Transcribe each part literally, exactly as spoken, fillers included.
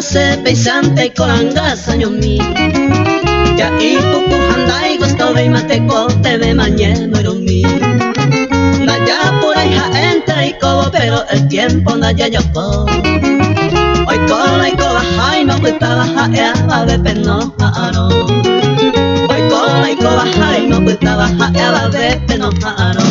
se pesante kolanga sanyomi ya ipuku handai gusto ve mate ko te ve mañana mi naya por ahí ja entra y cobo pero el tiempo naya yoko hoy cola y coba jai no puta baja ea va de peno aro hoy cola y coba jai no puta baja ea va de peno aro.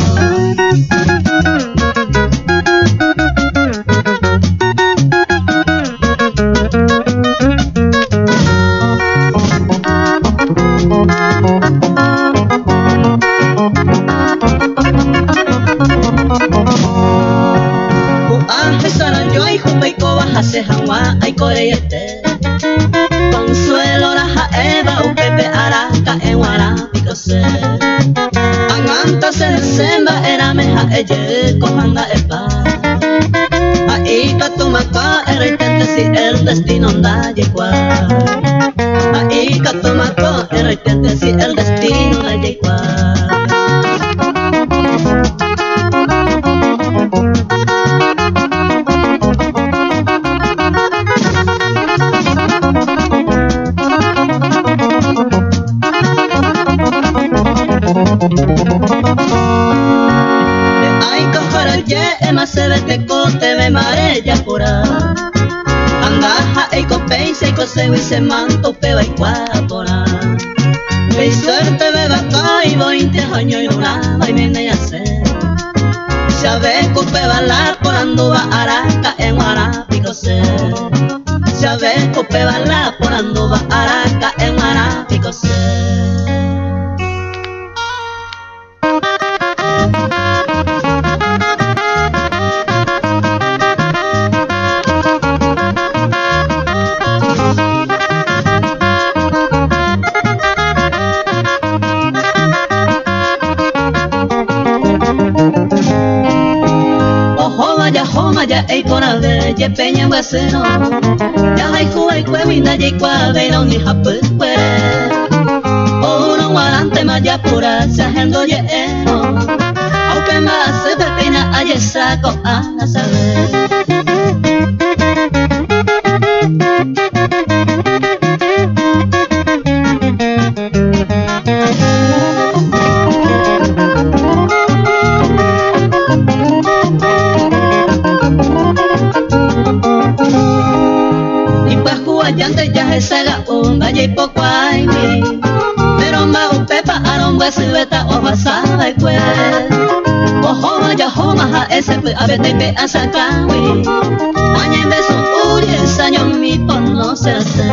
Se hawa ay coreyete Consuelo raja eva upepe araca en warapico se Anganta se desemba era meja eye kohanga epa Ahí katumaka eretente si el destino da yekwa Ahí katumako eretente si el destino da yekwa. Se ve te cote ve marella pura Andaja e copei se cose y se manto peba y cuapora Ve suerte ve vaca y veinte años y una va y viene a ser Se ve copeba la por anduva araca en warapico se Se ve copeba la por anduva araca en warapico se. Ya hay por haber, ya peña huesero Ya hay juega y cuevina y cuadero ni japue O uno guarante más ya pura se agendo lleno Aunque más se pepina hay saco a saber. Y poco hay pero más pepa aron huesibeta o basada y pues ojo ya homa ja ese a ver te pe a sacar mañana beso uy el año mi por no se hace.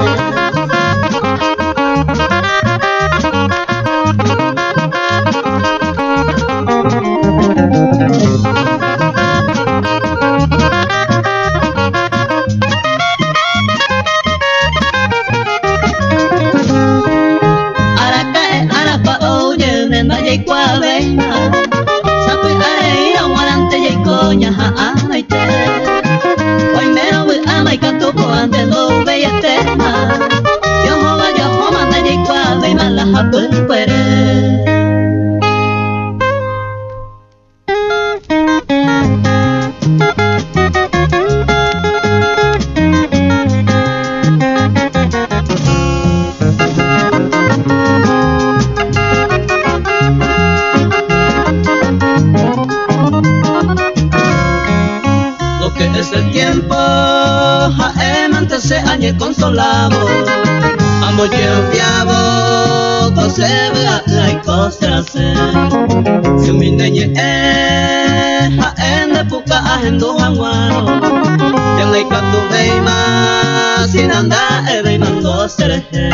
Consolamos, amo yo fiabo, consebra la icostrase. Si mi niña es, ha en de puca agendo hanguano, yang le canto veima, sin andar e veimando sereje.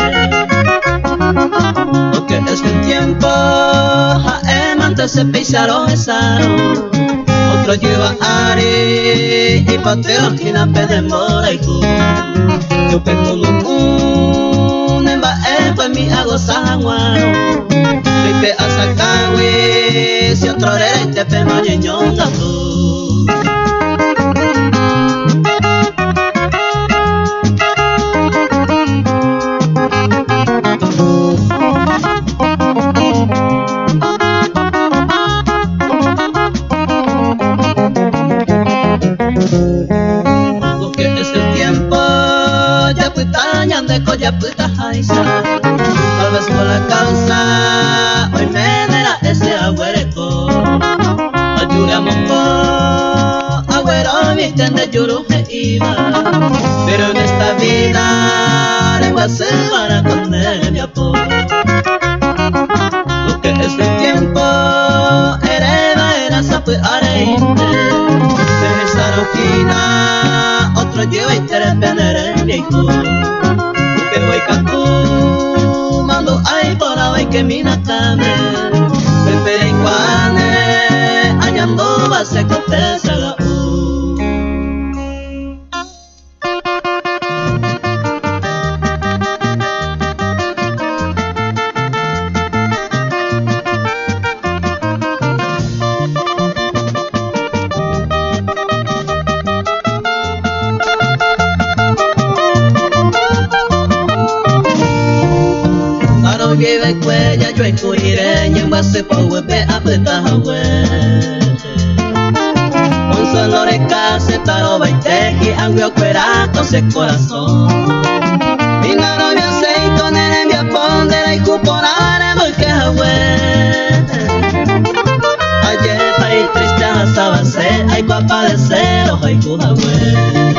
Porque es el tiempo, ha en antes se pisaron esaron. Otro lleva ari y pateo que na pede mora y cu. Yo pengo un en ba e pues mi hago sanguano. Rite a sacawi si otro re te pe mañeñonga tu. seco ya puta jaisa. Tal vez por la causa hoy me verá ese agüereco. Ayudamos por agüero visten de yuruje iba. Pero en esta vida lengua se van a comer mi apo. Lo que es el tiempo hereda era sapo areinte. Se esa rojina otro lleva y te depender el viejo. Porque voy cantú mando ay por ahí que mina tame. Pepe y cuane añando va se cote saga u. Vive cuella yo escuiré y en base pa' huepe a peta hue. Un solo de case taro baiteji anguio cuerato se corazón. Y no no me aceito nene me apondera y cuponare porque hue. Ayer país triste asabase ay papá de cero ay cuhue.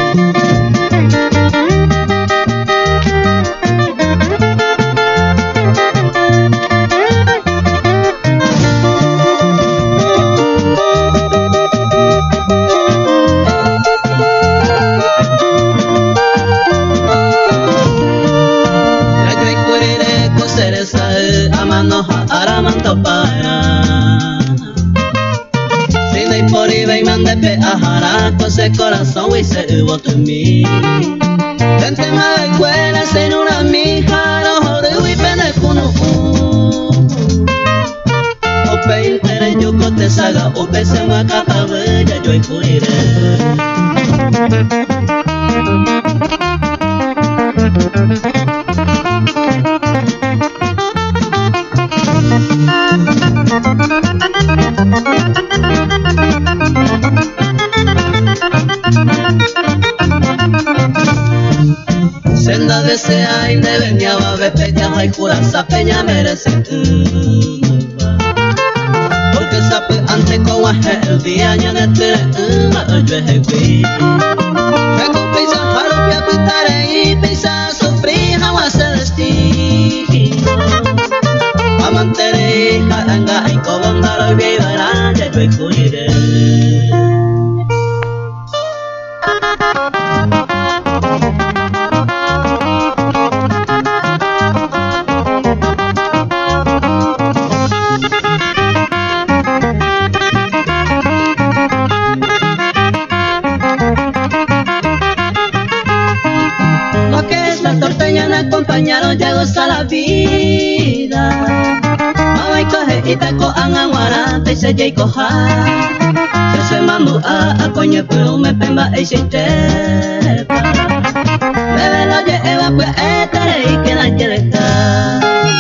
Si no hay por ahí ve y mande pe ajara con ese corazón y se hubo tu mí. Gente más de escuela en una mija no jode y pene cuno. O pe interés yo cote saga o pe se me acaba bella yo y cuiré. Senda de ese ay de venía va ve peña hay curanza peña merece. Porque sabe antes como es el día ya de tere yo es el pi. Me compisa jalo pia pitare y pisa sufrir hawa se destino. Amantere haranga y cobondaro y vivará ya yo escuiré. Lo que es la torteña me acompañaron ya goza la vida. Mamá coge y te cojan a guarante y se y coja. Se se mando a a coño pero me pemba y se tepa. Bebe lo lleva pues estaré y que la está.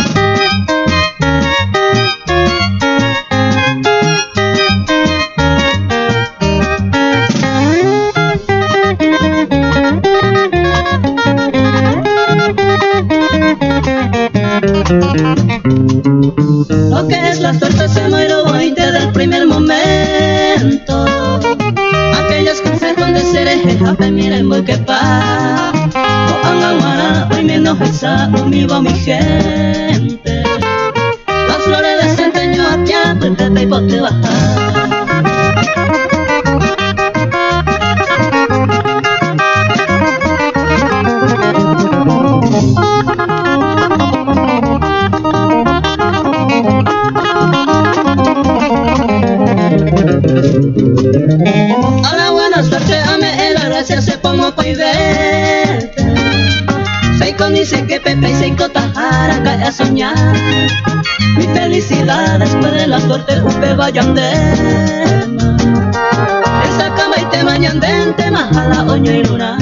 Lo que es la suerte se muero hoy desde el primer momento. Aquellos consejos de seres miren muy que pa. O angaguara hoy menos esa univo a mi gente. Las flores de centeño a pia pues te y pote bajar. A la buena suerte ame la gracia se pongo pa' y vete. Seiko dice que Pepe y Seiko Tajara cae a soñar. Mi felicidad después de la suerte upe vayan de más. Esa cama y te mañan de tema a la oño y luna.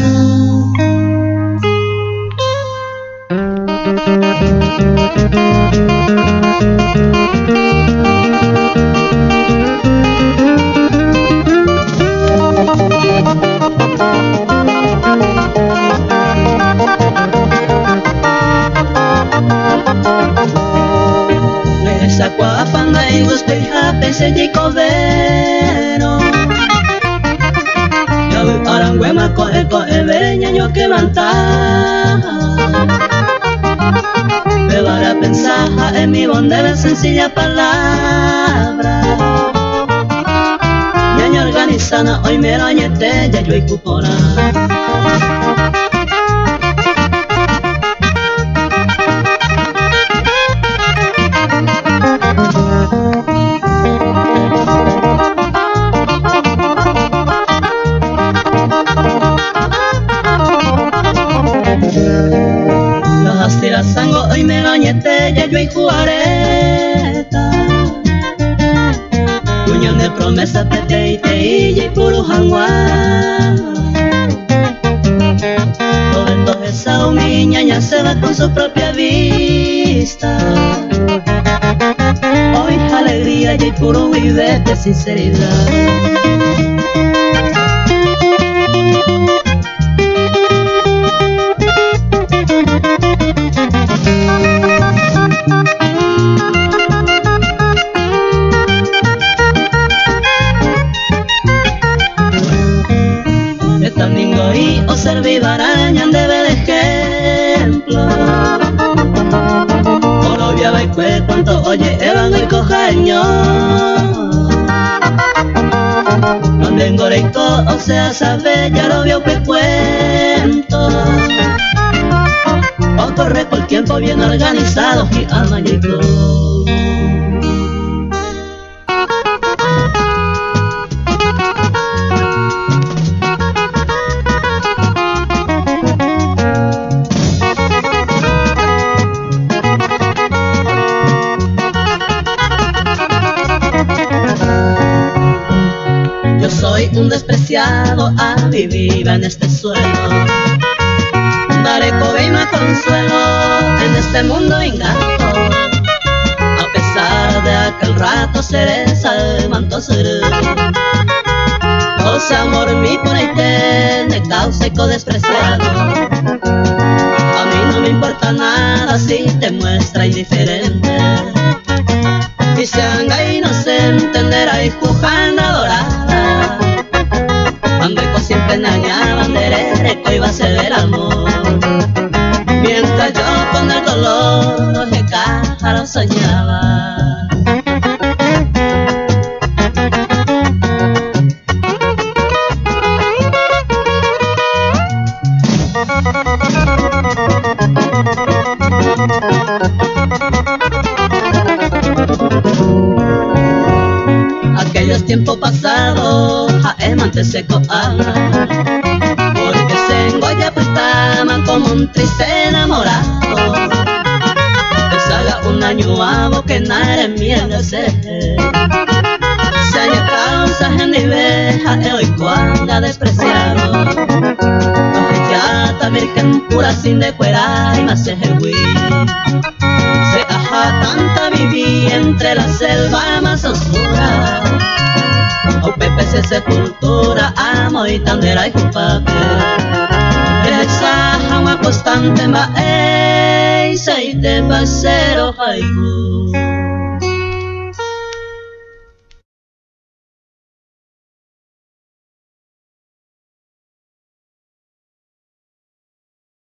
coe coe veña yo quebrantar. Me van a pensar en mi bondad sencilla palabra. Ñaña organizada hoy me lo añete ya yo y cupona. Sango hoy me bañete ya yo y juareta. Cuñón de promesa pete y te y puro jangua. Todo entonces esa mi ñaña se va con su propia vista. Hoy alegría y puro vivete sinceridad. Servibarañan debe de ejemplo. Colombia va y cue cuanto oye evan y cojaño. Donde en Goreico o sea sabe ya lo vio que cuento. O corre por tiempo bien organizado y amañito. Soy un despreciado a vivir en este suelo. Daré cobeima consuelo en este mundo ingrato. A pesar de aquel rato seré salmanto seré. O sea, amor mi ponete de causa y despreciado. A mí no me importa nada si te muestra indiferente. Y se haga inocente entenderá y jujana dorada. Andeco siempre naña banderere que iba a ser el amor. Mientras yo con el dolor que cájaro soñaba. Aquellos tiempos pasados a emante seco habla. Porque se engolla pues estaban como un triste enamorado. Pues haga un año amo que nada en mierda se se aña causa en niveja e hoy cuanga despreciado. Porque ya también que pura sin de cuera y más se jehuí. Se aja tanta viví entre la selva más oscura. O pepe se sepultura amo y tandera y jupape. Esa agua constante ma e y se te pasero haiku.